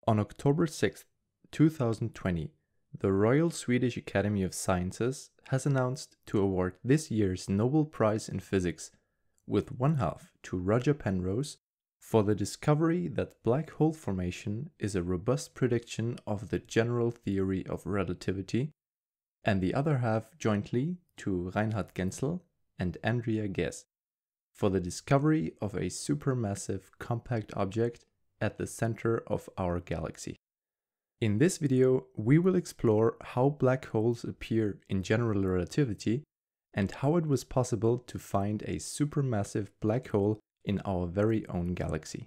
On October 6, 2020, the Royal Swedish Academy of Sciences has announced to award this year's Nobel Prize in Physics, with one half to Roger Penrose, for the discovery that black hole formation is a robust prediction of the general theory of relativity, and the other half jointly to Reinhard Genzel and Andrea Ghez, for the discovery of a supermassive compact object at the center of our galaxy. In this video, we will explore how black holes appear in general relativity and how it was possible to find a supermassive black hole in our very own galaxy.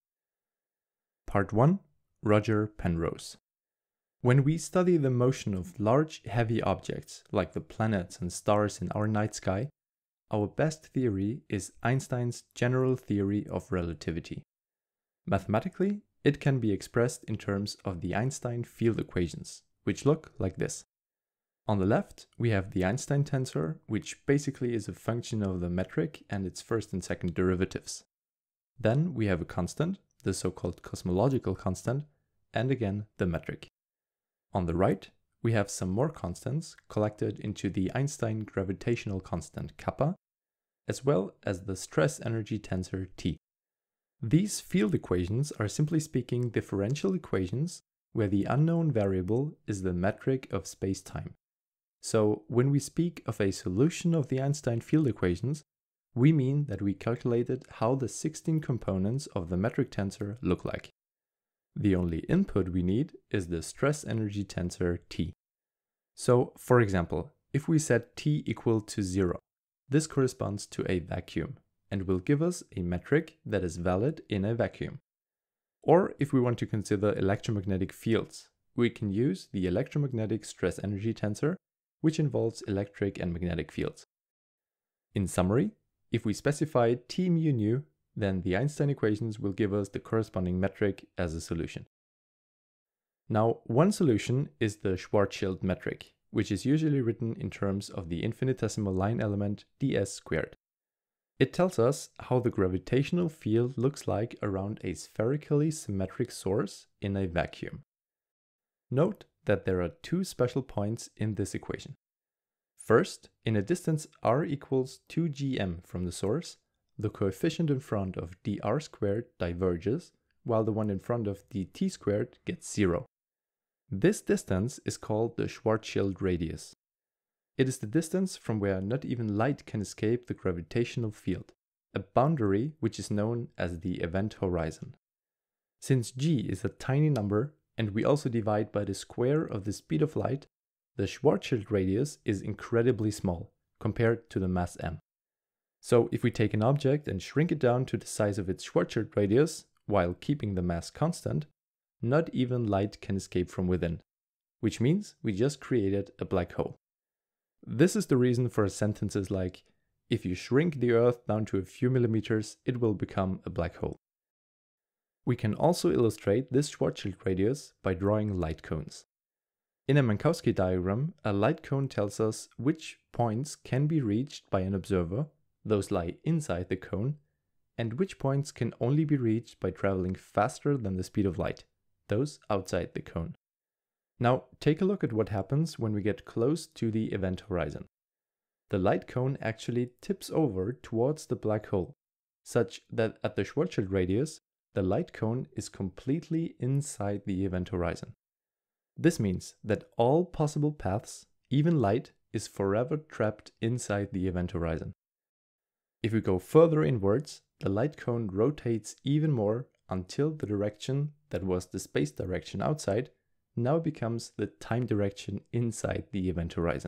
Part 1. Roger Penrose. When we study the motion of large, heavy objects like the planets and stars in our night sky, our best theory is Einstein's general theory of relativity. Mathematically, it can be expressed in terms of the Einstein field equations, which look like this. On the left, we have the Einstein tensor, which basically is a function of the metric and its first and second derivatives. Then we have a constant, the so-called cosmological constant, and again the metric. On the right, we have some more constants collected into the Einstein gravitational constant kappa, as well as the stress energy tensor T. These field equations are simply speaking differential equations where the unknown variable is the metric of space-time. So when we speak of a solution of the Einstein field equations, we mean that we calculated how the 16 components of the metric tensor look like. The only input we need is the stress energy tensor T. So, for example, if we set T equal to 0, this corresponds to a vacuum and will give us a metric that is valid in a vacuum. Or if we want to consider electromagnetic fields, we can use the electromagnetic stress energy tensor, which involves electric and magnetic fields. In summary, if we specify T mu nu, then the Einstein equations will give us the corresponding metric as a solution. Now, one solution is the Schwarzschild metric, which is usually written in terms of the infinitesimal line element ds squared. It tells us how the gravitational field looks like around a spherically symmetric source in a vacuum. Note that there are two special points in this equation. First, in a distance r equals 2gm from the source, the coefficient in front of dr squared diverges, while the one in front of dt squared gets 0. This distance is called the Schwarzschild radius. It is the distance from where not even light can escape the gravitational field, a boundary which is known as the event horizon. Since g is a tiny number, and we also divide by the square of the speed of light, the Schwarzschild radius is incredibly small compared to the mass m. So if we take an object and shrink it down to the size of its Schwarzschild radius, while keeping the mass constant, not even light can escape from within, which means we just created a black hole. This is the reason for sentences like, if you shrink the Earth down to a few millimeters, it will become a black hole. We can also illustrate this Schwarzschild radius by drawing light cones. In a Minkowski diagram, a light cone tells us which points can be reached by an observer, those lie inside the cone, and which points can only be reached by traveling faster than the speed of light, those outside the cone. Now, take a look at what happens when we get close to the event horizon. The light cone actually tips over towards the black hole, such that at the Schwarzschild radius, the light cone is completely inside the event horizon. This means that all possible paths, even light, is forever trapped inside the event horizon. If we go further inwards, the light cone rotates even more until the direction that was the space direction outside now becomes the time direction inside the event horizon.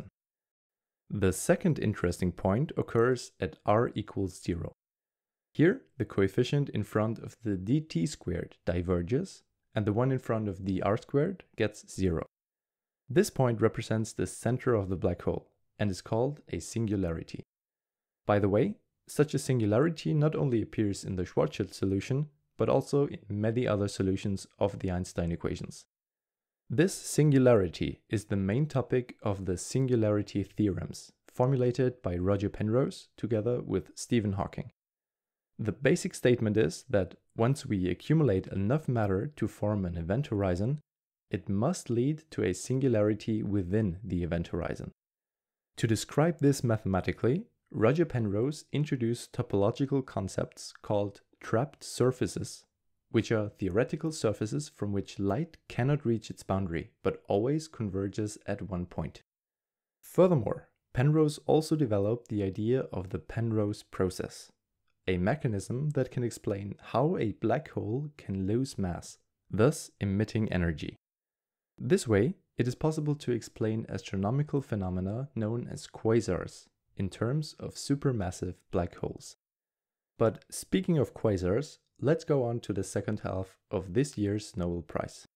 The second interesting point occurs at r equals 0. Here, the coefficient in front of the dt squared diverges, and the one in front of dr squared gets 0. This point represents the center of the black hole, and is called a singularity. By the way, such a singularity not only appears in the Schwarzschild solution, but also in many other solutions of the Einstein equations. This singularity is the main topic of the singularity theorems, formulated by Roger Penrose together with Stephen Hawking. The basic statement is that once we accumulate enough matter to form an event horizon, it must lead to a singularity within the event horizon. To describe this mathematically, Roger Penrose introduced topological concepts called trapped surfaces, which are theoretical surfaces from which light cannot reach its boundary, but always converges at one point. Furthermore, Penrose also developed the idea of the Penrose process, a mechanism that can explain how a black hole can lose mass, thus emitting energy. This way, it is possible to explain astronomical phenomena known as quasars in terms of supermassive black holes. But speaking of quasars, let's go on to the second half of this year's Nobel Prize.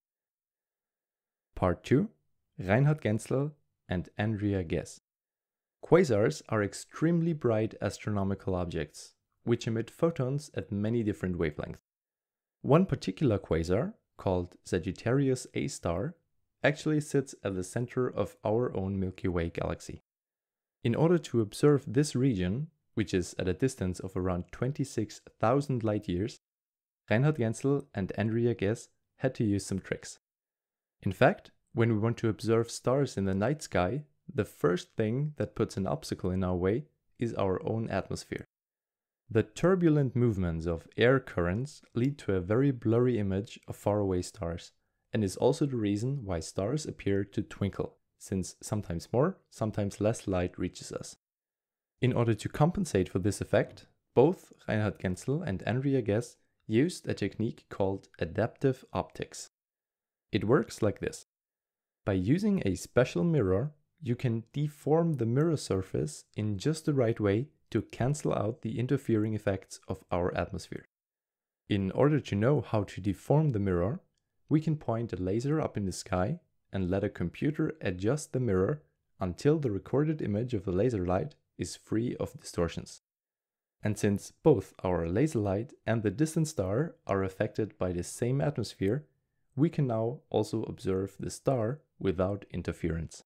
Part 2, Reinhard Genzel and Andrea Ghez. Quasars are extremely bright astronomical objects, which emit photons at many different wavelengths. One particular quasar, called Sagittarius A star, actually sits at the center of our own Milky Way galaxy. In order to observe this region, which is at a distance of around 26,000 light years, Reinhard Genzel and Andrea Ghez had to use some tricks. In fact, when we want to observe stars in the night sky, the first thing that puts an obstacle in our way is our own atmosphere. The turbulent movements of air currents lead to a very blurry image of faraway stars, and is also the reason why stars appear to twinkle, since sometimes more, sometimes less light reaches us. In order to compensate for this effect, both Reinhard Genzel and Andrea Ghez used a technique called adaptive optics. It works like this. By using a special mirror, you can deform the mirror surface in just the right way to cancel out the interfering effects of our atmosphere. In order to know how to deform the mirror, we can point a laser up in the sky and let a computer adjust the mirror until the recorded image of the laser light is free of distortions. And since both our laser light and the distant star are affected by the same atmosphere, we can now also observe the star without interference.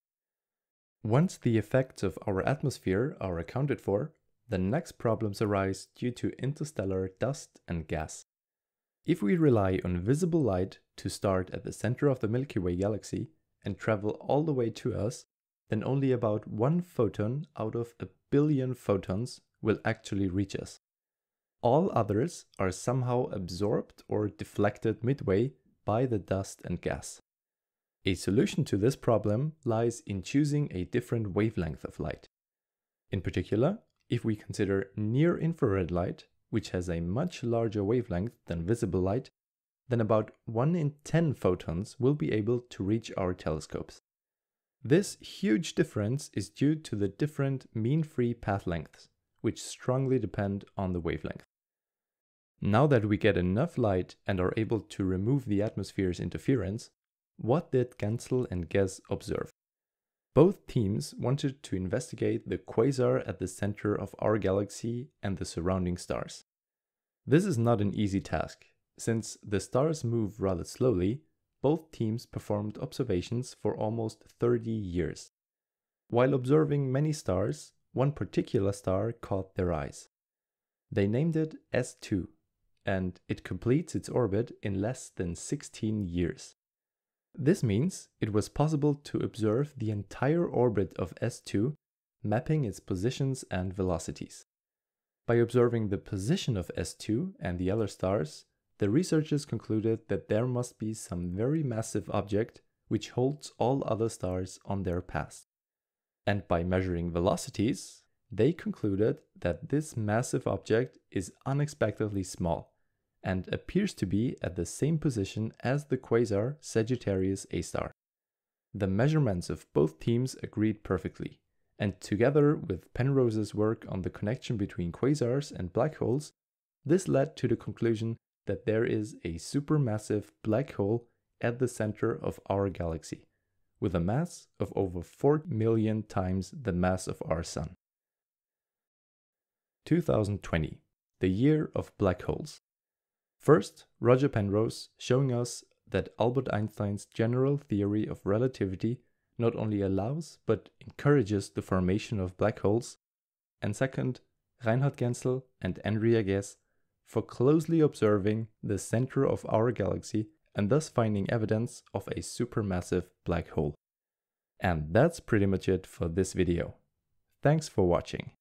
Once the effects of our atmosphere are accounted for, the next problems arise due to interstellar dust and gas. If we rely on visible light to start at the center of the Milky Way galaxy and travel all the way to us, then only about 1 photon out of a billion photons will actually reach us. All others are somehow absorbed or deflected midway by the dust and gas. A solution to this problem lies in choosing a different wavelength of light. In particular, if we consider near-infrared light, which has a much larger wavelength than visible light, then about 1 in 10 photons will be able to reach our telescopes. This huge difference is due to the different mean-free path lengths, which strongly depend on the wavelength. Now that we get enough light and are able to remove the atmosphere's interference, what did Genzel and Ghez observe? Both teams wanted to investigate the quasar at the center of our galaxy and the surrounding stars. This is not an easy task. Since the stars move rather slowly, both teams performed observations for almost 30 years. While observing many stars, one particular star caught their eyes. They named it S2, and it completes its orbit in less than 16 years. This means it was possible to observe the entire orbit of S2, mapping its positions and velocities. By observing the position of S2 and the other stars, the researchers concluded that there must be some very massive object which holds all other stars on their path. And by measuring velocities, they concluded that this massive object is unexpectedly small and appears to be at the same position as the quasar Sagittarius A star. The measurements of both teams agreed perfectly, and together with Penrose's work on the connection between quasars and black holes, this led to the conclusion that there is a supermassive black hole at the center of our galaxy, with a mass of over 4 million times the mass of our Sun. 2020, the year of black holes. First, Roger Penrose showing us that Albert Einstein's general theory of relativity not only allows but encourages the formation of black holes. And second, Reinhard Genzel and Andrea Ghez for closely observing the center of our galaxy and thus finding evidence of a supermassive black hole. And that's pretty much it for this video. Thanks for watching.